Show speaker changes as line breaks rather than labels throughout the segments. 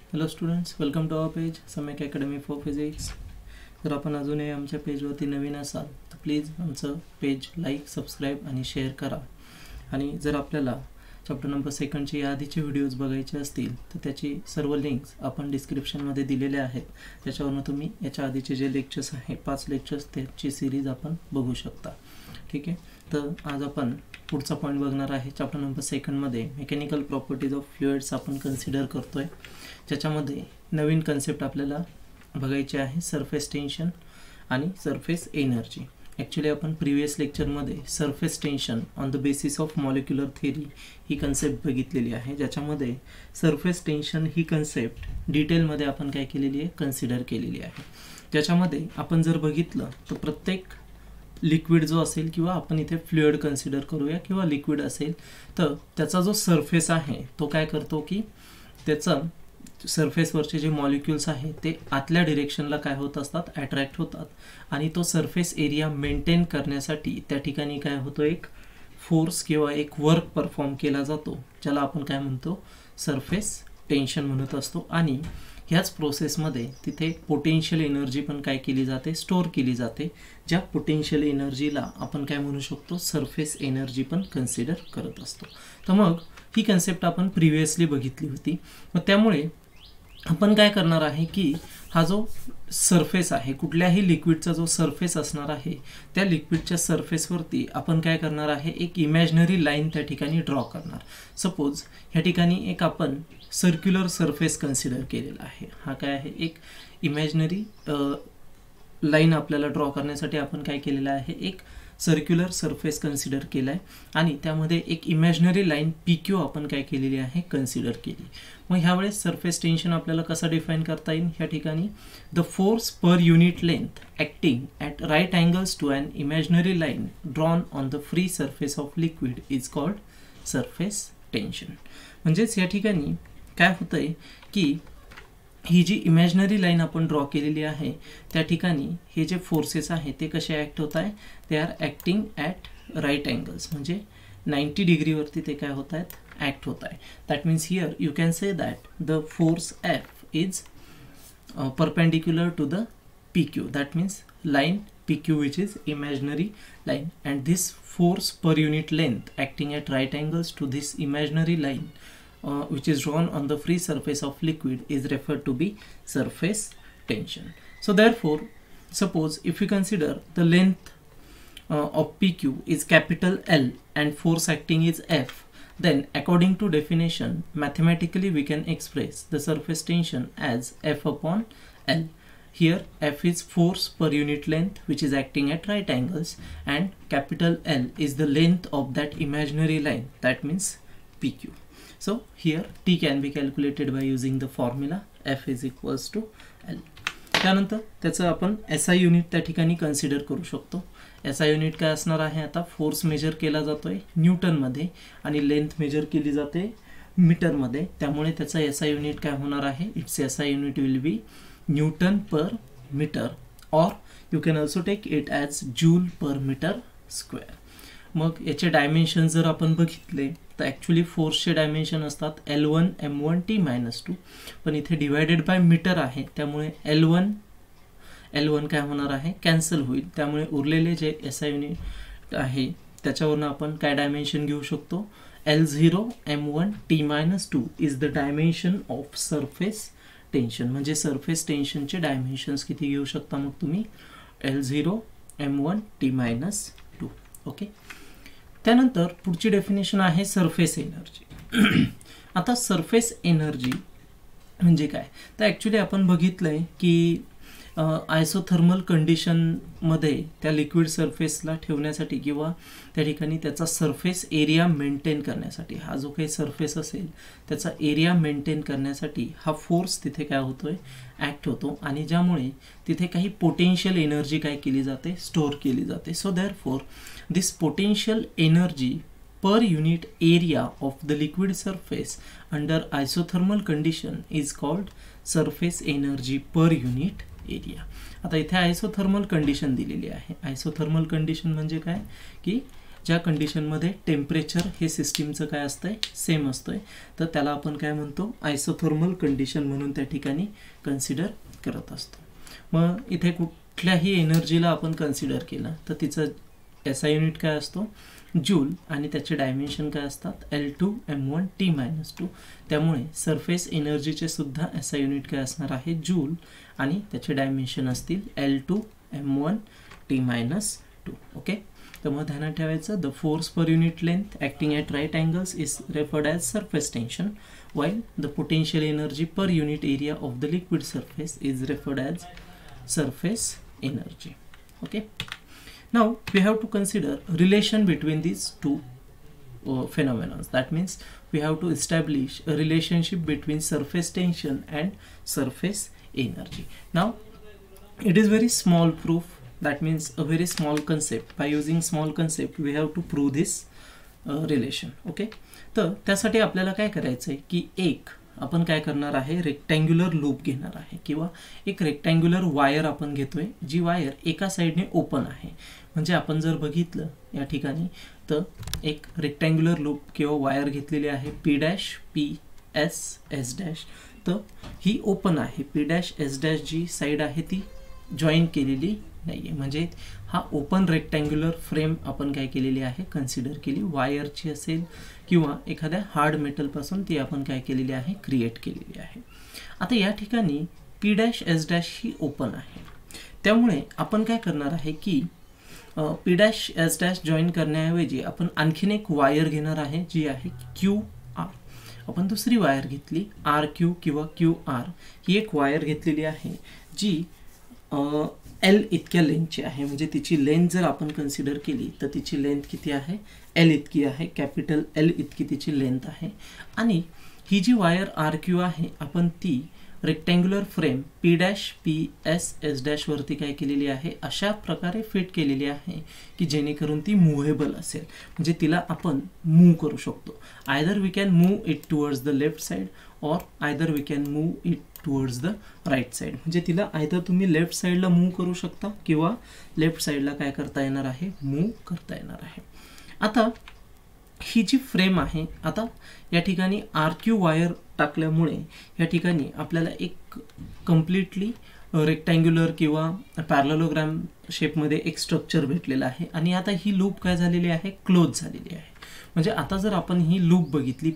Hello students, welcome to our page Samyak academy for physics. जर आपण अजूनही आमच्या पेजवरती नवीन असाल तर प्लीज आमचं पेज लाईक, सबस्क्राईब आणि शेअर करा. आणि जर आपल्याला चॅप्टर नंबर 2चे याआधीचे व्हिडिओज बघायचे असतील तर त्याची सर्व लिंक्स आपण डिस्क्रिप्शनमध्ये दिलेल्या आहेत. त्याच्यावरून तुम्ही याच्या आधीचे जे लेक्चर्स आहे 5 लेक्चर्स त्याची सिरीज आपण बघू शकता. ठीक आहे, तर आज आपण पुढचा पॉईंट बघणार आहे. चॅप्टर नंबर 2मध्ये मेकॅनिकल प्रॉपर्टीज ऑफ फ्लुइड्स आपण कन्सिडर करतोय. ज्याच्यामध्ये नवीन कन्सेप्ट आपल्याला बघायची आहे, सरफेस टेन्शन आणि सरफेस एनर्जी. ॲक्च्युली आपण प्रिव्हियस लेक्चरमध्ये surface tension on the basis of molecular theory ही कन्सेप्ट बघितलेली आहे, ज्याच्यामध्ये सरफेस टेन्शन ही कन्सेप्ट डिटेलमध्ये आपण काय केलेली आहे, कन्सिडर केलेली आहे. ज्याच्यामध्ये आपण जर बघितलं तर प्रत्येक लिक्विड जो असेल किंवा आपण इथे फ्लुइड कन्सिडर करूया किंवा लिक्विड असेल तर त्याचा जो सरफेस आहे तो काय करतो की त्याचा सरफेसवरचे जे मॉलिक्युल्स आहेत ते आतल्या डिरेक्शनला काय होत असतात, अट्रॅक्ट होतात आणि तो सरफेस एरिया मेंटेन करण्यासाठी त्या ठिकाणी काय होतो, एक फोर्स किंवा एक वर्क परफॉर्म केला जातो, ज्याला आपण काय म्हणतो, सरफेस टेन्शन म्हणत असतो. आणि ह्याच प्रोसेसमध्ये तिथे पोटेन्शियल एनर्जी पण काय केली जाते, स्टोअर केली जाते. ज्या पोटेन्शियल एनर्जीला आपण काय म्हणू शकतो, सरफेस एनर्जी पण कन्सिडर करत असतो. तर मग ही कन्सेप्ट आपण प्रिव्हियसली बघितली होती. मग त्यामुळे आपण काय करणार आहे की हा जो सरफेस आहे, कुठल्याही लिक्विडचा जो सरफेस असणार आहे त्या लिक्विडच्या सरफेसवरती आपण काय करणार आहे, एक इमॅजिनरी लाईन त्या ठिकाणी ड्रॉ करणार. सपोज ह्या ठिकाणी एक आपण सर्क्युलर सरफेस कन्सिडर केलेला आहे. हा काय आहे, एक इमॅजिनरी लाईन आपल्याला ड्रॉ करण्यासाठी आपण काय केलेलं आहे, एक सर्क्युलर सरफेस कन्सिडर केला आहे आणि त्यामध्ये एक इमॅजिनरी लाईन PQ आपण काय केलेली आहे, कन्सिडर केली. मग ह्यावेळेस सरफेस टेन्शन आपल्याला कसा डिफाईन करता येईल, ह्या ठिकाणी the force per unit length acting at right angles to an imaginary line drawn on the free surface of liquid is called surface tension. म्हणजेच या ठिकाणी काय होतंय की ही जी इमॅजिनरी लाईन आपण ड्रॉ केलेली आहे त्या ठिकाणी हे जे फोर्सेस आहे ते कसे ॲक्ट होत आहे, they are acting at right angles, म्हणजे 90 डिग्रीवरती ते काय होत आहेत, ॲक्ट होत आहे. That means here you can say that the force F is perpendicular to the PQ. That means line PQ which is imaginary line, and this force per unit length acting at right angles to this imaginary line which is drawn on the free surface of liquid is referred to be surface tension. So therefore, suppose if we consider the length of PQ is capital L and force acting is F, then according to definition mathematically we can express the surface tension as F upon L. Here F is force per unit length which is acting at right angles and capital L is the length of that imaginary line, that means PQ. So here T can be calculated by using the formula F is equals to L. त्यानंतर त्याचं आपण SI unit त्या ठिकाणी consider करू शकतो. SI unit काय असणार आहे, आता फोर्स मेजर केला जातोय न्यूटनमध्ये आणि लेंथ मेजर केली जाते मीटरमध्ये, त्यामुळे त्याचा SI युनिट काय होणार आहे, it's SI unit will be newton per metre or you can also take it as joule per metre square. मग याचे डायमेन्शन जर आपण बघितले तर ॲक्च्युली फोर्सचे डायमेन्शन असतात L1 M1 T-2, पण इथे डिवायडेड बाय मीटर आहे त्यामुळे L1 काय होणार आहे, कॅन्सल होईल. त्यामुळे उरलेले जे SI युनिट आहे त्याच्यावरून आपण काय डायमेन्शन घेऊ शकतो, L0 M1 T-2 is the dimension of surface tension. म्हणजे सरफेस टेन्शनचे डायमेन्शन्स किती घेऊ शकता मग तुम्ही, L0 M1 T-2. ओके, त्यानंतर पुढची डेफिनेशन आहे सरफेस एनर्जी. आता सरफेस एनर्जी म्हणजे काय, तर ॲक्च्युली आपण बघितलंय की आयसोथर्मल कंडिशनमध्ये त्या लिक्विड सरफेसला ठेवण्यासाठी किंवा त्या ठिकाणी त्याचा सरफेस एरिया मेंटेन करण्यासाठी, हा जो काही सरफेस असेल त्याचा एरिया मेंटेन करण्यासाठी हा फोर्स तिथे काय होतोय, ॲक्ट होतो आणि ज्यामुळे तिथे काही पोटेन्शियल एनर्जी काय केली जाते, स्टोअर केली जाते. So therefore this potential energy per unit area of the liquid surface under isothermal condition is called surface energy per unit area. आता इथे आयसोथर्मल कंडिशन दिलेली आहे. आयसोथर्मल कंडिशन म्हणजे काय की ज्या कंडिशनमध्ये टेम्परेचर हे सिस्टीमचं काय असतंय सेम असतंय, तर त्याला आपण काय म्हणतो आयसोथर्मल कंडिशन म्हणून त्या ठिकाणी कन्सिडर करत असतो. मग इथे कुठल्याही एनर्जीला आपण कन्सिडर केलं तर तिचं SI युनिट काय असतो जूल आणि त्याचे डायमेन्शन काय असतात L2m1t-2. त्यामुळे सरफेस एनर्जीचे सुद्धा SI युनिट काय असणार आहे जूल आणि त्याचे डायमेन्शन असतील L2m1t-2. ओके, तर मग ध्यानात ठेवायचं the force per unit length acting at right angles is referred as surface tension while the potential energy per unit area of the liquid surface is referred as surface energy. Okay, now we have to consider relation between these two phenomena. That means we have to establish a relationship between surface tension and surface energy. Now it is very small proof, that means a very small concept. By using small concept we have to prove this relation. Okay, तर त्यासाठी आपल्याला काय करायचं आहे की एक आपण काय करणार आहे रेक्टँग्युलर लूप घेणार आहे किंवा एक रेक्टँग्युलर वायर आपण घेतोय जी वायर एका साईडने ओपन आहे. म्हणजे आपण जर बघितलं या ठिकाणी तर एक रेक्टँग्युलर लूप किंवा वायर घेतलेली आहे P', तर ही ओपन आहे. P', जी साईड आहे ती जॉईन केलेली नाहीये, म्हणजे हा ओपन रेक्टँग्युलर फ्रेम आपण काय केलेली आहे कन्सिडर केली. वायरची असेल किंवा एखाद्या हार्ड मेटलपासून ती आपण काय केलेली आहे क्रिएट केलेली आहे. आता या ठिकाणी P', ही ओपन आहे. त्यामुळे आपण काय करणार आहे की P', जॉईन करण्याऐवजी आपण आणखीन एक वायर घेणार आहे जी आहे QR. आपण दुसरी वायर घेतली RQ किंवा QR. ही एक वायर घेतलेली आहे जी L इतक्या लेंथची आहे. म्हणजे तिची लेंथ जर आपण कन्सिडर केली तर तिची लेंथ किती आहे L इतकी आहे, कॅपिटल L इतकी तिची लेंथ आहे. आणि ही जी वायर RQ आहे आपण ती रेक्टँग्युलर फ्रेम P', वरती काय केलेली आहे अशा प्रकारे फिट केलेली आहे की जेणेकरून ती मूव्हेबल असेल. म्हणजे तिला आपण मूव्ह करू शकतो. Either we can move it towards the left side or either we can move it towards the right side. म्हणजे तिला आयदर तुम्ही लेफ्ट साईडला मूव्ह करू शकता किंवा लेफ्ट साईडला काय करता येणार आहे मूव्ह करता येणार आहे. आता ही जी फ्रेम आहे, आता या ठिकाणी RQ वायर टाकल्यामुळे या ठिकाणी आपल्याला एक कम्प्लिटली रेक्टँग्युलर किंवा पॅरलेलोग्राम शेपमध्ये एक स्ट्रक्चर भेटलेलं आहे. आणि आता ही लूप काय झालेली आहे क्लोज झालेली आहे. म्हणजे आता जर आपण ही लूप बघितली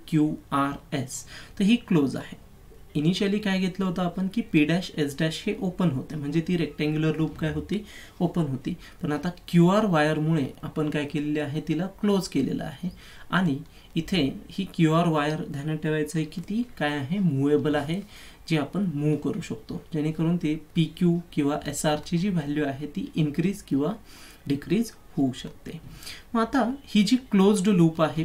PQRS तर ही क्लोज आहे. इनिशियली काय घेतलं होतं आपण की P', हे ओपन होते, म्हणजे ती रेक्टँग्युलर लूप काय होती ओपन होती. पण आता QR वायरमुळे आपण काय केलेले आहे तिला क्लोज केलेलं आहे. आणि इथे ही QR वायर ध्यानात ठेवायचं आहे की ती काय आहे मूवेबल आहे, जी आपण मूव्ह करू शकतो, जेणेकरून ती PQ किंवा SRची जी व्हॅल्यू आहे ती इन्क्रीज किंवा डिक्रीज होऊ शकते. मग आता ही जी क्लोज्ड लूप आहे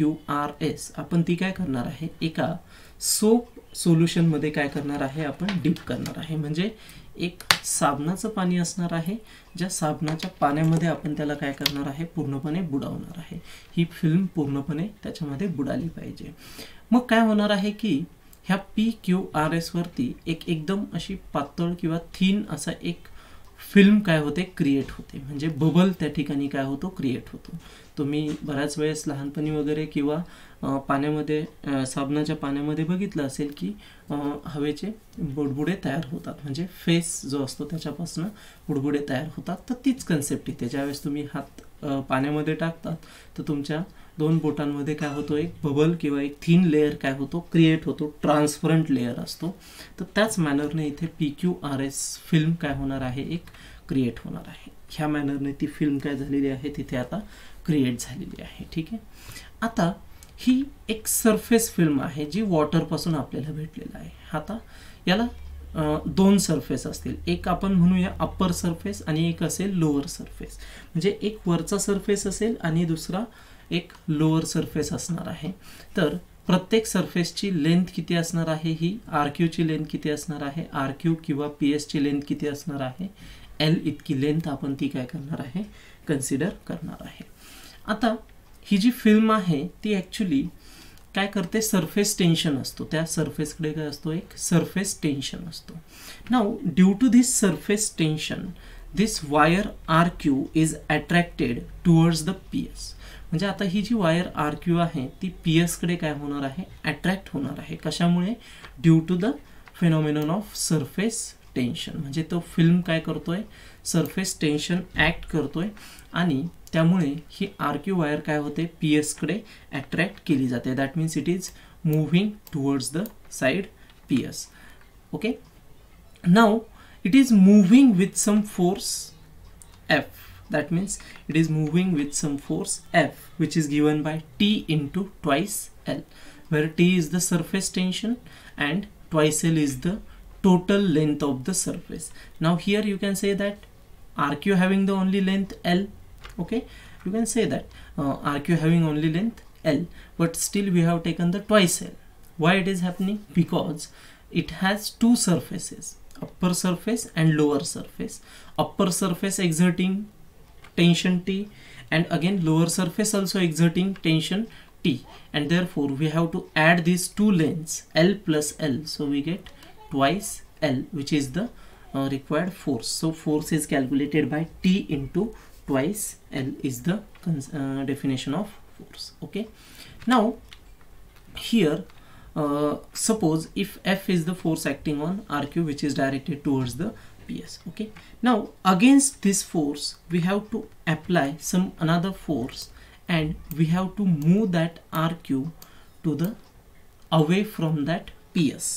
PQRS आपण ती काय करणार आहे एका सोप सोल्युशनमध्ये काय करणार आहे आपण डीप करणार आहे. म्हणजे एक साबणाचं पाणी असणार आहे, ज्या साबणाच्या पाण्यामध्ये आपण त्याला काय करणार आहे पूर्णपणे बुडवणार आहे. ही फिल्म पूर्णपणे त्याच्यामध्ये बुडाली पाहिजे. मग काय होणार आहे की ह्या PQRS वरती एक एकदम अशी पातळ किंवा थिन असा एक फिल्म काय होते क्रिएट होते. म्हणजे बबल त्या ठिकाणी काय होतो क्रिएट होतो. तुम्ही बऱ्याच वेळेस लहानपणी वगैरे किंवा पाण्यामध्ये साबणाच्या पाण्यामध्ये बघितलं असेल की हवेचे बुडबुडे तयार होतात. म्हणजे फेस जो असतो त्याच्यापासून बुडबुडे तयार होतात. तर तीच कन्सेप्ट इथे ज्यावेळेस तुम्ही हात पाण्यामध्ये टाकतात तर तुमच्या दोन बोटांमध्ये काय होतो एक बबल किंवा एक थिन लेअर काय होतो क्रिएट होतो, ट्रान्सपरंट लेअर असतो. तर त्याच मॅनरने इथे PQRS फिल्म काय होणार आहे एक क्रिएट होणार आहे. ह्या मॅनरने ती फिल्म काय झालेली आहे तिथे आता क्रिएट झालेली आहे. ठीक आहे. आता ही एक सरफेस फिल्म आहे जी वॉटरपासून आपल्याला भेटलेला आहे. आता याला दोन सरफेस असतील, एक आपण म्हणूया अप्पर सरफेस आणि एक असेल लोअर सरफेस. म्हणजे एक वरचा सरफेस असेल आणि दुसरा एक लोअर सरफेस असणार आहे. तर प्रत्येक सरफेसची लेंथ किती असणार आहे ही RQची लेंथ किती असणार आहे RQ किंवा PS ची लेंथ किती असणार आहे L इतकी लेंथ आपण ती काय करणार आहे कन्सिडर करणार आहे. आता ही जी फिल्म आहे ती ॲक्च्युली काय करते सरफेस टेन्शन असतो, त्या सरफेसकडे काय असतो एक सरफेस टेन्शन असतो. Now due to this surface tension this wire R Q is attracted towards the P S. म्हणजे आता ही जी वायर आर क्यू आहे ती पी एसकडे काय होणार आहे, अट्रॅक्ट होणार आहे. कशामुळे, due to the phenomenon of surface tension. म्हणजे तो फिल्म काय करतोय, सरफेस टेन्शन ॲक्ट करतोय आणि त्यामुळे ही आर क्यू वायर काय होते, पी एसकडे अट्रॅक्ट केली जाते. That means it is moving towards the side P S. Okay, now it is moving with some force F. That means it is moving with some force F, which is given by T into twice L, where T is the surface tension and twice L is the total length of the surface. Now here you can say that RQ having the only length L. Okay, you can say that RQ having only length L, but still we have taken the twice L. Why it is happening? Because it has two surfaces, upper surface and lower surface. Upper surface exerting tension T and again lower surface also exerting tension T, and therefore we have to add these two lengths L plus L, so we get twice L, which is the required force. So force is calculated by T into twice L is the definition of force. Okay, now here suppose if F is the force acting on RQ which is directed towards the PS. Okay, now against this force we have to apply some another force and we have to move that RQ to the away from that PS.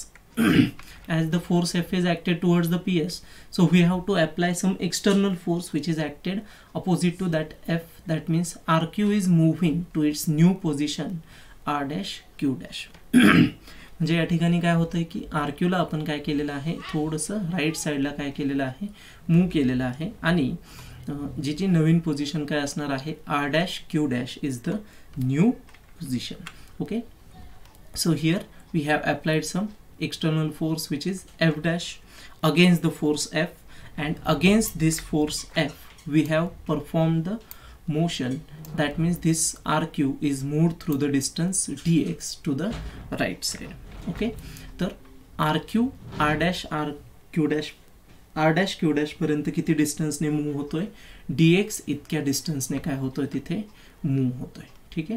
As the force F is acted towards the PS, so we have to apply some external force which is acted opposite to that F. That means RQ is moving to its new position R dash Q dash. म्हणजे या ठिकाणी काय होतंय की R क्यूला आपण काय केलेलं आहे, थोडंसं राईट साईडला काय केलेलं आहे, मूव केलेलं आहे आणि जी नवीन पोझिशन काय असणार आहे, R dash Q dash is the new position. Okay, so here we have applied some external force which is F dash against the force F and against this force F we have perform the motion. That means this RQ is moved through the distance dx to the right side. Okay, तर RQ R dash RQ dash R dash Q dash पर्यंत किती डिस्टन्सने move होतोय, dx इतक्या डिस्टन्सने काय होतोय तिथे move होतोय. ठीक आहे,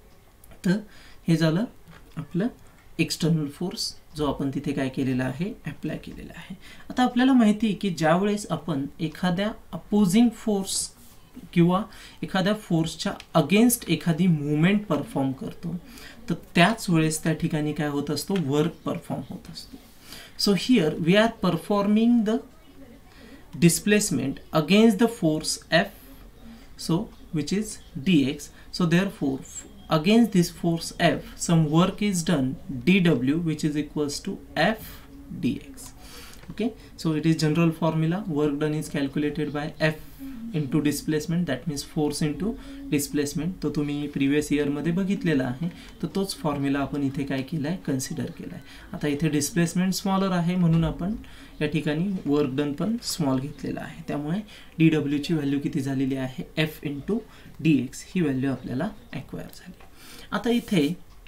तर हे झालं आपलं एक्सटर्नल फोर्स जो आपण तिथे काय केलेला आहे, अप्लाय केलेला आहे. आता आपल्याला माहिती आहे की ज्यावेळेस आपण एखाद्या अपोजिंग फोर्स किंवा एखाद्या फोर्सच्या अगेन्स्ट एखादी मूवमेंट परफॉर्म करतो तर त्याच वेळेस त्या ठिकाणी काय होत असतो, वर्क परफॉर्म होत असतो. So here we are performing the displacement against the force F, so which is dx. So therefore against this force F some work is done dw which is equals to F dx. Okay, so it is general formula, work done is calculated by F into displacement, that means force into displacement. तो तुम्ही previous year मध्ये बघितलेला आहे, तर तोच formula आपण इथे काय केलाय, कन्सिडर केलाय. आता इथे डिस्प्लेसमेंट स्मॉलर आहे म्हणून आपण या ठिकाणी वर्क डन पण स्मॉल घेतलेला आहे. त्यामुळे dw ची व्हॅल्यू किती झालेली आहे, F into dx ही व्हॅल्यू आपल्याला ॲक्वायर झाली. आता इथे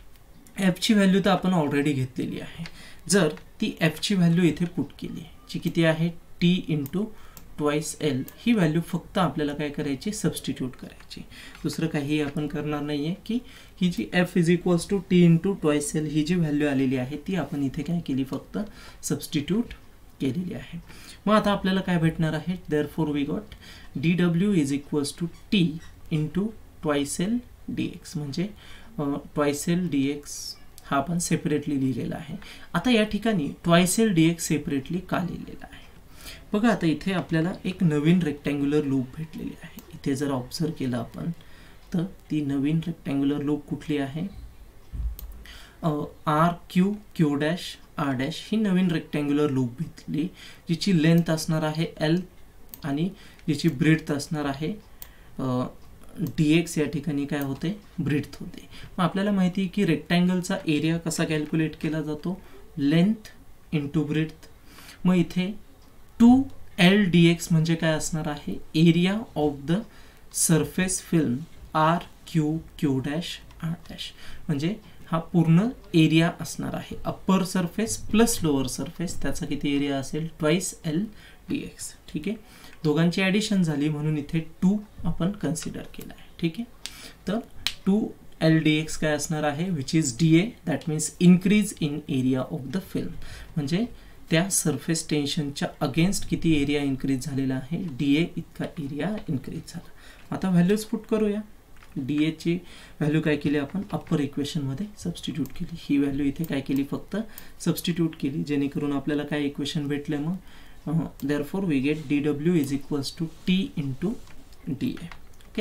F ची व्हॅल्यू तर आपण ऑलरेडी घेतलेली आहे. जर ती F ची व्हॅल्यू इथे पुट केली जी किती आहे, T into ट्वाइस एल, ही व्हॅल्यू फक्त आपल्याला काय करायची, सबस्टिट्यूट करायची. दुसरं काही आपण करणार नाहीये की ही जी F is equals to T into twice L ही जी व्हॅल्यू आलेली आहे ती आपण इथे काय केली, फक्त सबस्टिट्यूट केलेली आहे. मग आता आपल्याला काय भेटणार आहे, therefore we got dw is equals to T into twice L dx. म्हणजे ट्वाइस एल dx हा आपण सेपरेटली लिहिलेला आहे. आता या ठिकाणी ट्वाइस एल dx सेपरेटली का लिहिलेला आहे बघा. आता इथे आपल्याला एक नवीन रेक्टँग्युलर लूप भेटलेली आहे. इथे जर ऑब्झर्व केलं आपण तर ती नवीन रेक्टँग्युलर लूप कुठली आहे, R Q Q dash R dash ही नवीन रेक्टँग्युलर लूप भेटली जिची लेंथ असणार आहे एल आणि जिची ब्रेड्थ असणार आहे dx. या ठिकाणी काय होते, ब्रेड्थ होते. मग आपल्याला माहिती आहे की रेक्टँगलचा एरिया कसा कॅल्क्युलेट केला जातो, लेंथ इंटू ब्रेड्थ. मग इथे 2l dx म्हणजे काय असणार आहे, area of the surface film R Q Q dash R dash. म्हणजे हा पूर्ण एरिया असणार आहे. Upper surface plus lower surface, त्याचा किती एरिया असेल, ट्वाइस एल डी एक्स. ठीक आहे, दोघांची ॲडिशन झाली म्हणून इथे 2 आपण कन्सिडर केला आहे. ठीक आहे, तर 2 LDX काय असणार आहे, which is DA, that means increase in area of the film. म्हणजे त्या सरफेस टेन्शनच्या अगेन्स्ट किती एरिया इन्क्रीज झालेला आहे, DA इतका एरिया इन्क्रीज झाला. आता व्हॅल्यूज पुट करूया. DA ची व्हॅल्यू काय केली आपण, अप्पर इक्वेशनमध्ये सबस्टिट्यूट केली. ही व्हॅल्यू इथे काय केली, फक्त सबस्टिट्यूट केली, जेणेकरून आपल्याला काय इक्वेशन भेटले मग, therefore we get dW is equals to T into dA. Okay,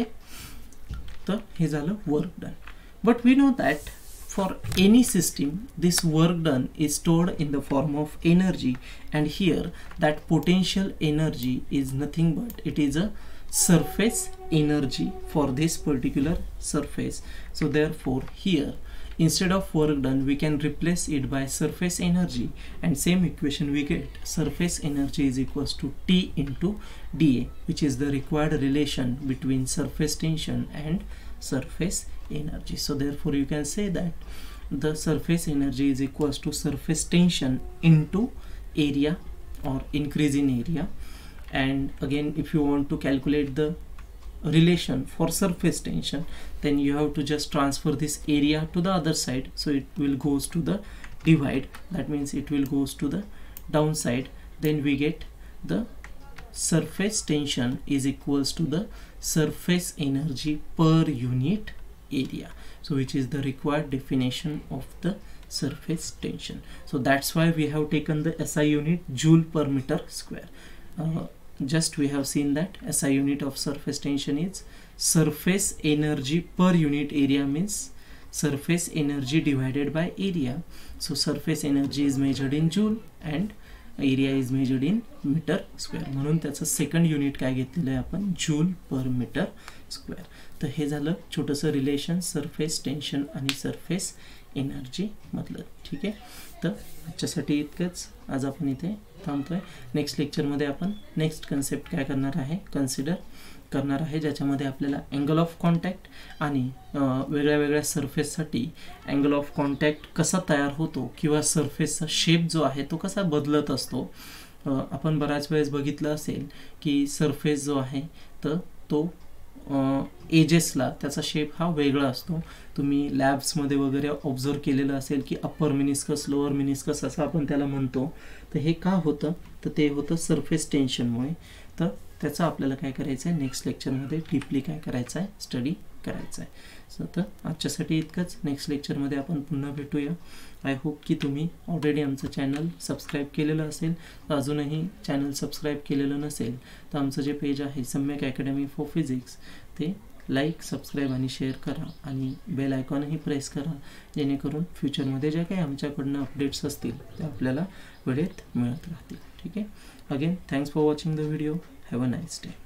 तर हे झालं work done. But we know that for any system this work done is stored in the form of energy, and here that potential energy is nothing but it is a surface energy for this particular surface. So therefore here instead of work done we can replace it by surface energy, and same equation we get surface energy is equals to T into dA, which is the required relation between surface tension and surface energy. So therefore you can say that the surface energy is equals to surface tension into area or increase in area. And again, if you want to calculate the relation for surface tension, then you have to just transfer this area to the other side, so it will goes to the divide, that means it will goes to the downside. Then we get the surface tension is equals to the surface energy per unit area, so which is the required definition of the surface tension. So that's why we have taken the SI unit joule per meter square. Just we have seen that SI unit of surface tension is surface energy per unit area, means surface energy divided by area. So surface energy is measured in joule and area is measured in meter square, म्हणून त्याचं second unit काय घेतलेलं आहे आपण, joule per metre square. तर हे झालं छोटंसं रिलेशन सरफेस टेन्शन आणि सरफेस एनर्जी मधलं. ठीक आहे, तर आजच्यासाठी इतकंच. आज आपण इथे थांबतोय. नेक्स्ट लेक्चरमध्ये आपण नेक्स्ट कन्सेप्ट काय करणार आहे, कन्सिडर करणार आहे, ज्याच्यामध्ये आपल्याला अँगल ऑफ कॉन्टॅक्ट आणि वेगळ्या वेगळ्या सरफेससाठी अँगल ऑफ कॉन्टॅक्ट कसा तयार होतो किंवा सरफेसचा शेप जो आहे तो कसा बदलत असतो. आपण बऱ्याच वेळेस बघितलं असेल की सरफेस जो आहे तर तो एजेसला त्याचा शेप हा वेगळा असतो. तुम्ही लॅब्समध्ये वगैरे ऑब्झर्व केलेलं असेल की अप्पर मिनिस्कस लोअर मिनिस्कस असं आपण त्याला म्हणतो. तर हे का होतं, तर ते होतं सरफेस टेन्शनमुळे. तर त्याचं आपल्याला काय करायचं आहे, नेक्स्ट लेक्चरमध्ये डीपली काय करायचं आहे, स्टडी करायचं आहे. सो तर आजच्यासाठी इतकंच. नेक्स्ट लेक्चरमध्ये आपण पुन्हा भेटूया. आय होप की तुम्ही ऑलरेडी आमचं चॅनल सबस्क्राईब केलेलं असेल. अजूनही चॅनल सबस्क्राईब केलेलं नसेल तर आमचं जे पेज आहे सम्यक अकॅडमी फॉर फिजिक्स ते लाईक सबस्क्राईब आणि शेअर करा आणि बेल आयकॉनही प्रेस करा, जेणेकरून फ्युचरमध्ये ज्या काही आमच्याकडनं अपडेट्स असतील ते आपल्याला वेळेत मिळत राहतील. ठीक आहे, again thanks for watching the video. Have a nice day.